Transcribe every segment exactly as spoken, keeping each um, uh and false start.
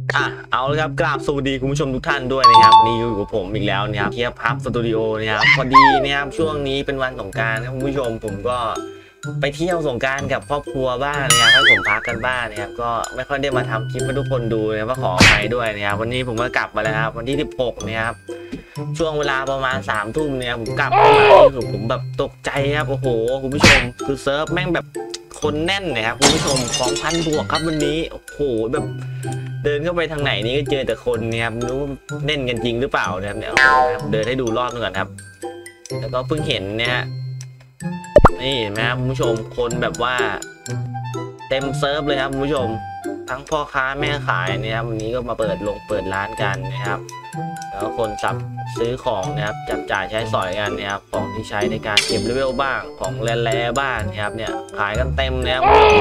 อ่ะเอาเลยครับกราบสวัสดีคุณผู้ชมทุกท่านด้วยนะครับนี่อยู่กับผมอีกแล้วนะครับเทียบพับสตูดิโอนะครับพอดีนะครับช่วงนี้เป็นวันสงกรานต์ครับคุณผู้ชมผมก็ไปเที่ยวสงกรานต์กับครอบครัวบ้านนะครับให้ผมพักกันบ้านนะครับก็ไม่ค่อยได้มาทำคลิปให้ทุกคนดูนะว่าขออภัยด้วยนะครับวันนี้ผมก็กลับมาแล้วครับวันที่สิบหกนะครับช่วงเวลาประมาณสามทุ่มเนี่ยผมกลับมาคือผมแบบตกใจครับโอ้โหคุณผู้ชมคือเซิร์ฟแม่งแบบคนแน่นนะครับคุณผู้ชมของพันบวกครับวันนี้โอ้โหแบบเดินเข้าไปทางไหนนี่ก็เจอแต่คนเนี่ยครับไม่รู้เล่นกันจริงหรือเปล่านะครับเนี่ยเดินให้ดูรอบนึงก่อนครับแล้วก็เพิ่งเห็นเนี่ยฮะนี่เห็นไหมครับคุณผู้ชมคนแบบว่าเต็มเซิร์ฟเลยครับคุณผู้ชมทั้งพ่อค้าแม่ขายเนี่ยครับวันนี้ก็มาเปิดลงเปิดร้านกันนะครับแล้วคนสับซื้อของนะครับจับจ่ายใช้สอยกันนะครับของที่ใช้ในการเก็บเลเวลบ้างของแร่ๆบ้างนะครับเนี่ยขายกันเต็มนะครับ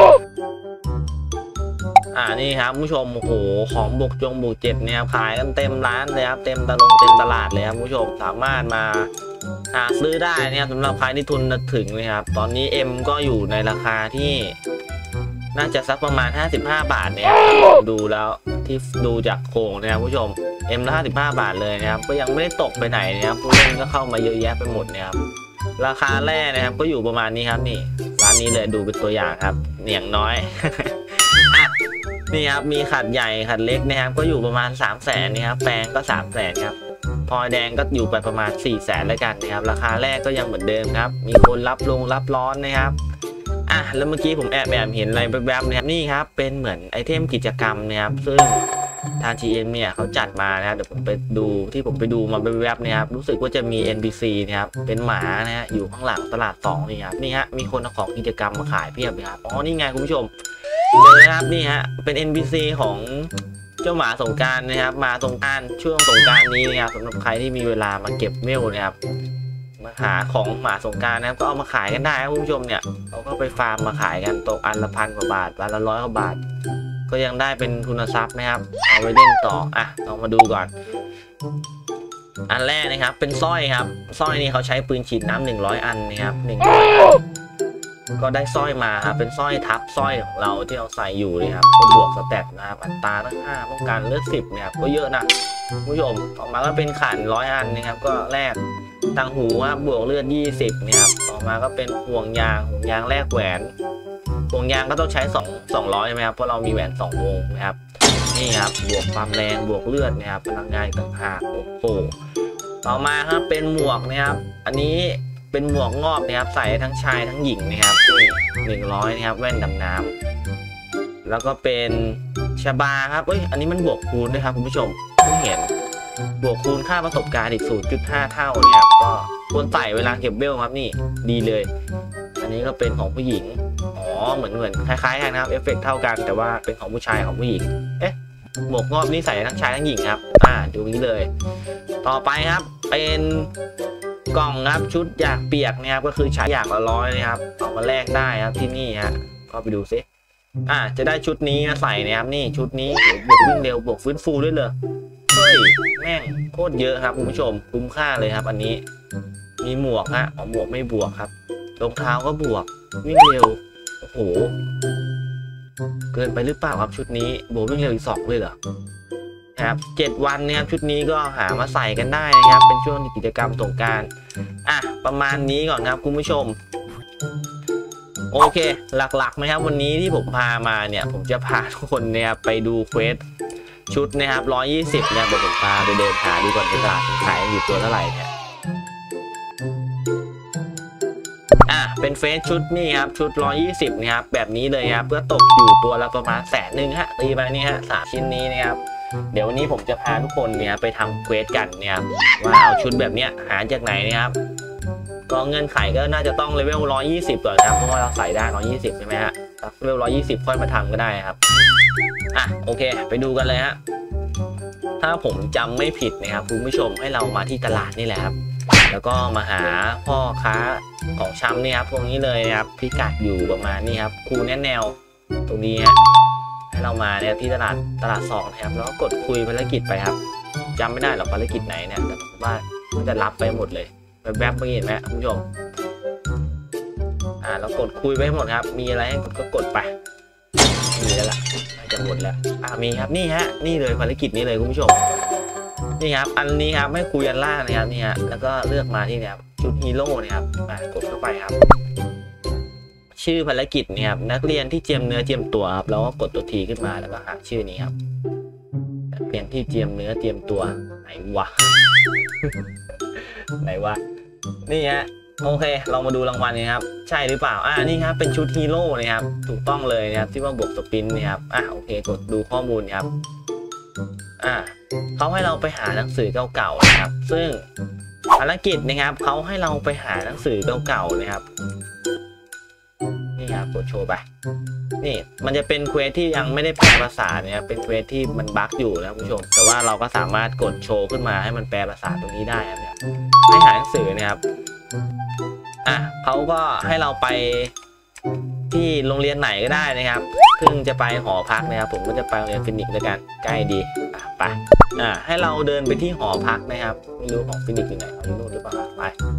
อ่านี่ครับผู้ชมโอ้โหของบุกจงบุกเจ็ดเนี่ยขายกันเต็มร้านเลยครับเต็มตลงเต็มตลาดเลยครับผู้ชมสามารถมาหาซื้อได้นะครับสำหรับใครที่ทุนถึงนะครับตอนนี้ M ก็อยู่ในราคาที่น่าจะสักประมาณห้าสิบห้าบาทเนี่ยดูแล้วที่ดูจากโครงนะครับผู้ชม M ละห้าสิบห้าบาทเลยนะครับก็ยังไม่ได้ตกไปไหนนะครับผู้เล่นก็เข้ามาเยอะแยะไปหมดนะครับราคาแรกนะครับก็อยู่ประมาณนี้ครับนี่ร้านนี้เลยดูเป็นตัวอย่างครับเหนียงน้อย นี่ครับมีขัดใหญ่ขัดเล็กนะครับก็อยู่ประมาณสามแสนนะครับแปลงก็สามแสนครับพลอยแดงก็อยู่ไปประมาณสี่แสนแล้วกันนะครับราคาแรกก็ยังเหมือนเดิมครับมีคนรับลงรับร้อนนะครับอ่ะแล้วเมื่อกี้ผมแอบแอบเห็นอะไรแวบๆนะครับนี่ครับเป็นเหมือนไอเทมกิจกรรมนะครับซึ่งทาง ที เอ็ม เนี่ยเขาจัดมานะครับเดี๋ยวผมไปดูที่ผมไปดูมาแวบๆนะครับรู้สึกว่าจะมี เอ็น พี ซี นะครับเป็นหมานะฮะอยู่ข้างหลังตลาดสองนี่ครับนี่ฮะมีคนเอาของกิจกรรมมาขายเพียบเลยครับอ๋อนี่ไงคุณผู้ชมเจอนะครับนี่ฮะเป็น เอ็น พี ซี ของเจ้าหมาสงกรานต์นะครับมาสงกรานต์ช่วงสงกรานต์นี้นะครับสำหรับใครที่มีเวลามาเก็บเมลนะครับมาหาของหมาสงกรานต์นะครับก็เอามาขายกันได้ครับคุณผู้ชมเนี่ยเขาก็ไปฟาร์มมาขายกันตกอันละพันกว่าบาทวันละร้อยกว่าบาทก็ยังได้เป็นทุนทรัพย์นะครับเอาไว้เล่นต่ออ่ะลองมาดูก่อนอันแรกนะครับเป็นสร้อยครับสร้อยนี้เขาใช้ปืนฉีดน้ำหนึ่งร้อยอันนะครับหนึ่งร้อยอันก็ได้สร้อยมาครับเป็นสร้อยทับสร้อยของเราที่เราใส่อยู่เลยครับก็บวกสเตตนะครับอัตราตั้งห้าป้องกันเลือดสิบเนี่ยก็เยอะนะผู้ชมออกมาก็เป็นขันร้อยอันนะครับก็แรกต่างหูครับบวกเลือดยี่สิบเนี่ยครับออกมาก็เป็นห่วงยางห่วงยางแลกแหวนห่วงยางก็ต้องใช้สองสองร้อยใช่ไหมครับเพราะเรามีแหวนสองวงนะครับนี่ครับบวกความแรงบวกเลือดนะครับพลังงานต่างหากโอ้โหต่อมาครับเป็นหมวกนะครับอันนี้เป็นหมวกงอบนะครับใส่ทั้งชายทั้งหญิงนะครับนี่หนึ่งร้อยนะครับแว่นดำน้ำแล้วก็เป็นชบาครับเอ้ยอันนี้มันบวกคูณด้วยครับคุณผู้ชมเพิ่งเห็นบวกคูณค่าประสบการณ์อีก ศูนย์จุดห้า เท่านะครับก็ควรใส่เวลาเก็บเวลครับนี่ดีเลยอันนี้ก็เป็นของผู้หญิงอ๋อเหมือนเหมือนคล้ายๆกันนะครับเอฟเฟกต์เท่ากันแต่ว่าเป็นของผู้ชายของผู้หญิงเอ๊ะหมวกงอบนี่ใส่ทั้งชายทั้งหญิงครับอ่าดูนี้เลยต่อไปครับเป็นกล่องครับชุดอยากเปียกนะครับก็คือใช้อย่างละร้อยนะครับเอามาแลกได้ครับที่นี่ฮะก็ไปดูซิอ่าจะได้ชุดนี้มาใส่นะครับนี่ชุดนี้บวกวิ่งเร็วบวกฟื้นฟูด้วยเลยเฮ้ยแม่งโคตรเยอะครับคุณผู้ชมคุ้มค่าเลยครับอันนี้มีหมวกฮะอ๋อหมวกไม่บวกครับรองเท้าก็บวกวิ่งเร็วโอ้โหเกินไปหรือเปล่าครับชุดนี้บวกวิ่งเร็วอีกสองเลยเหรอครับเจ็ดวันนะครับชุดนี้ก็หามาใส่กันได้นะครับเป็นช่วงกิจกรรมสงกรานต์อ่ะประมาณนี้ก่อนครับคุณผู้ชมโอเคหลักๆนะครับวันนี้ที่ผมพามาเนี่ยผมจะพาทุกคนเนี่ยไปดูเควสชุดนะครับร้อยยี่สิบเนี่ยเดี๋ยวผมพาไปเดินหาดูก่อนในตลาดขายอยู่ตัวเท่าไหร่เนี่ยอ่ะเป็นเฟสชุดนี่ครับชุดร้อยยี่สิบนะครับแบบนี้เลยครับเพื่อตกอยู่ตัวละประมาณแสนหนึ่งฮะตีไปนี่ฮะสามชิ้นนี้นะครับเดี๋ยววันนี้ผมจะพาทุกคนเนี่ยไปทำเควสกันเนี่ยว่าเอาชุดแบบเนี้ยหาจากไหนนะครับก็เงื่อนไขก็น่าจะต้องเลเวลร้อยยี่สิบก่อนครับเพราะว่าเราใส่ได้ร้อยยี่สิบใช่ไหมฮะเลเวลร้อยยี่สิบค่อยมาทำก็ได้ครับอ่ะโอเคไปดูกันเลยฮะถ้าผมจำไม่ผิดนะครับคุณผู้ชมให้เรามาที่ตลาดนี่แหละครับแล้วก็มาหาพ่อค้าของชำเนี่ยครับตรงนี้เลยนะครับพิกัดอยู่ประมาณนี้ครับคูแนแนวตรงนี้ฮะให้เรามาเนี่ยที่ตลาดตลาดสองนะครับแล้วก็กดคุยภารกิจไปครับจำไม่ได้หรอกภารกิจไหนเนี่ยแต่ผมว่ามันจะรับไปหมดเลยแวบๆเมื่อกี้เห็นไหมคุณผู้ชมอ่าเรากดคุยไปหมดครับมีอะไรให้กดก็กดไปมีแล้วล่ะจะจะหมดแล้วอ่ามีครับนี่ฮะนี่เลยภารกิจนี้เลยคุณผู้ชมนี่ครับอันนี้ครับไม่คุยกันล่างนะครับนี่ฮะแล้วก็เลือกมาที่เนี่ยครับชุดฮีโร่นะครับอ่ากดเข้าไปครับชื่อภารกิจเนี่ยครับนักเรียนที่เจียมเนื้อเจียมตัวครับแล้วก็กดตัวทีขึ้นมาแล้วก็หาชื่อนี้ครับนักเรียนที่เจียมเนื้อเจียมตัวไหนวะ ไหนวะนี่ฮะโอเคเรามาดูรางวัลกันครับใช่หรือเปล่าอ่านี่ครับเป็นชุดฮีโร่นะครับถูกต้องเลยนะครับที่ว่าบวกสปินนะครับอ่าโอเคกดดูข้อมูลครับอ่าเขาให้เราไปหาหนังสือเก่าๆนะครับซึ่งภารกิจนะครับเขาให้เราไปหาหนังสือเก่าๆนะครับนี่ครับกดโชว์ไปนี่มันจะเป็นเควสที่ยังไม่ได้แปลภาษาเนี่ยเป็นเควสที่มันบั๊กอยู่นะผู้ชมแต่ว่าเราก็สามารถกดโชว์ขึ้นมาให้มันแปลภาษาตรงนี้ได้ครับเนี่ยให้หาหนังสือนะครับอ่ะเขาก็ให้เราไปที่โรงเรียนไหนก็ได้นะครับซึ่งจะไปหอพักนะครับผมก็จะไปโรงเรียนฟินิกส์ด้วยกันใกล้ดีอ่ะไปอ่ะให้เราเดินไปที่หอพักนะครับไม่รู้ของฟินิกส์อยู่ไหนอยู่นู่นหรือเปล่าไป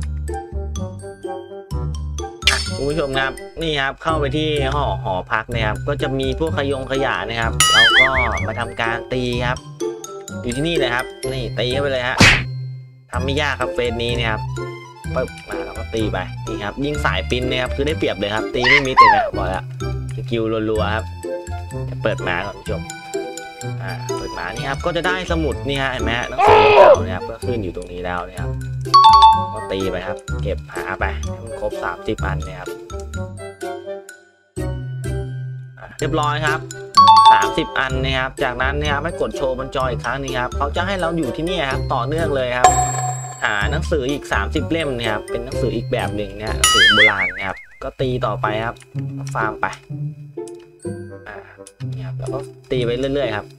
คุณผู้ชมครับนี่ครับเข้าไปที่หอหอพักนะครับก็จะมีพวกขยงขยะนะครับแล้วก็มาทำการตีครับอยู่ที่นี่เลยครับนี่ตีเข้าไปเลยฮะทำไม่ยากครับเฟสนี้นะครับปึ๊บมาแล้วก็ตีไปนี่ครับยิงสายปินนะครับคือได้เปรียบเลยครับตีไม่มีติดนะบอกแล้วสกิลรัวๆครับเปิดมาก่อนผู้ชมอ่าเปิดมานี่ครับก็จะได้สมุดนี่ฮะเห็นไหมหนังสือเก่านะครับก็ขึ้นอยู่ตรงนี้แล้วนะครับก็ตีไปครับเก็บหาไปให้มันครบสามสิบอันนะครับเรียบร้อยครับสามสิบอันนะครับจากนั้นนะครับให้กดโชว์บนจออีกครั้งนึงครับเขาจะให้เราอยู่ที่นี่ครับต่อเนื่องเลยครับหาหนังสืออีกสามสิบเล่มนะครับเป็นหนังสืออีกแบบหนึ่งเนี่ยหนังสือโบราณนะครับก็ตีต่อไปครับฟาร์มไปอ่านี่ครับแล้วก็ตีไปเรื่อยๆครับ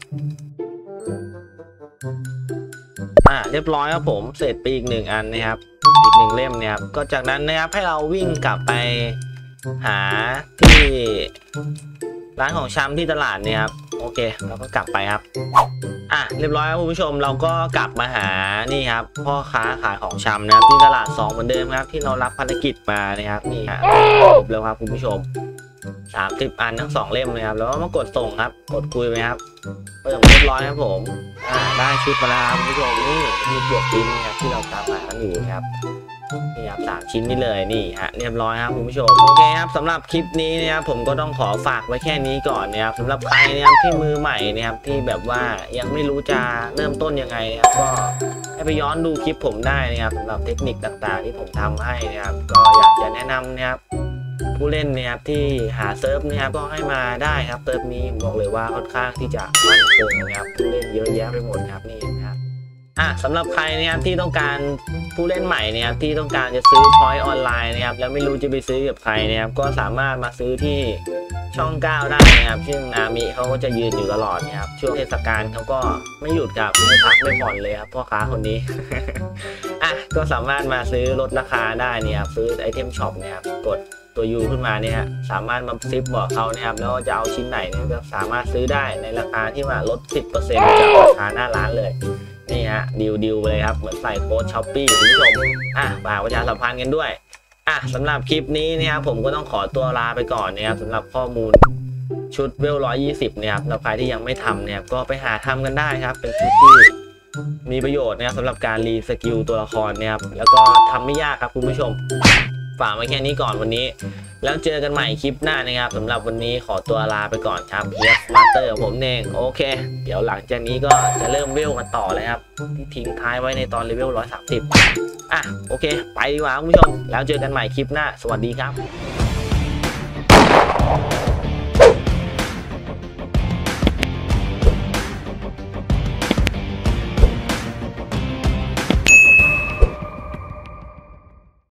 อ่าเรียบร้อยครับผมเสร็จไปอีกหนึ่งอันนะครับอีกหนึ่งเล่มเนี่ยครับก็จากนั้นนะครับให้เราวิ่งกลับไปหาที่ร้านของชำที่ตลาดเนี่ยครับโอเคเราก็กลับไปครับอ่ะเรียบร้อยครับคุณผู้ชมเราก็กลับมาหานี่ครับพ่อค้าขายของชำนะครับที่ตลาดสองเหมือนเดิมครับที่เรารับภารกิจมานะครับนี่ฮะครบแล้วครับคุณผู้ชมสามสิบอันทั้งสองเล่มเลยครับแล้วก็มากดส่งครับกดคุยไปครับเปิดเรียบร้อยครับผมอ่าได้ชุดมาแล้วครับคุณผู้ชมนี่มีบวกปิ้นนะครับที่เราตามหากันอยู่นะครับนี่ครับสามชิ้นนี่เลยนี่ฮะเรียบร้อยครับคุณผู้ชมโอเคครับสำหรับคลิปนี้นะครับผมก็ต้องขอฝากไว้แค่นี้ก่อนนะครับสำหรับใครนะครับที่มือใหม่นะครับที่แบบว่ายังไม่รู้จะเริ่มต้นยังไงนะครับก็ให้ไปย้อนดูคลิปผมได้นะครับสำหรับเทคนิคต่างๆที่ผมทำให้นะครับก็อยากจะแนะนำนะครับผู้เล่นนะครับที่หาเซิร์ฟนะครับก็ให้มาได้ครับเซิร์ฟนี้บอกเลยว่าค่อนข้างที่จะมั่นคงนะครับผู้เล่นเยอะแยะไปหมดครับนี่นะครับอ่ะสำหรับใครนะครับที่ต้องการผู้เล่นใหม่นะครับที่ต้องการจะซื้อพอยต์ออนไลน์นะครับแล้วไม่รู้จะไปซื้อกับใครนะครับก็สามารถมาซื้อที่ช่องเก้าได้นะครับซึ่งนามิเขาก็จะยืนอยู่ตลอดนะครับช่วงเทศกาลเขาก็ไม่หยุดครับไม่พักไม่ผ่อนเลยครับพ่อค้าคนนี้ อ่ะก็สามารถมาซื้อลดราคาได้เนี่ยครับซื้อไอเทมช็อปเนี่ยครับกดตัวยูขึ้นมาเนี่ยสามารถมาซิปบอกเขานะครับแล้วจะเอาชิ้นไหนเนี่ยก็สามารถซื้อได้ในราคาที่ว่าลด สิบเปอร์เซ็นต์ จากราคาหน้าร้านเลยนี่ฮะดิวดิวเลยครับเหมือนใส่โค้ดช้อปปี้คุณผู้ชมอ่ะฝากประชาสัมพันธ์กันด้วยอ่ะสำหรับคลิปนี้นะครับผมก็ต้องขอตัวลาไปก่อนนะครับสำหรับข้อมูลชุดเวลร้อยยี่สิบเนี่ยครับสำหรับใครที่ยังไม่ทำเนี่ยก็ไปหาทำกันได้ครับเป็นชุดที่มีประโยชน์นะครับสำหรับการรีสกิลตัวละครเนี่ยครับแล้วก็ทำไม่ยากครับคุณผู้ชมฝากไว้แค่นี้ก่อนวันนี้แล้วเจอกันใหม่คลิปหน้านะครับสำหรับวันนี้ขอตัวลาไปก่อนครับเฮียสมาร์เตอร์ของผมเองโอเคเดี๋ยวหลังจากนี้ก็จะเริ่มเวลกันต่อเลยครับที่ทิ้งท้ายไว้ในตอนเลเวลร้อยสามสิบอ่ะโอเคไปดีกว่าคุณผู้ชมแล้วเจอกันใหม่คลิปหน้าสวัสดีครับ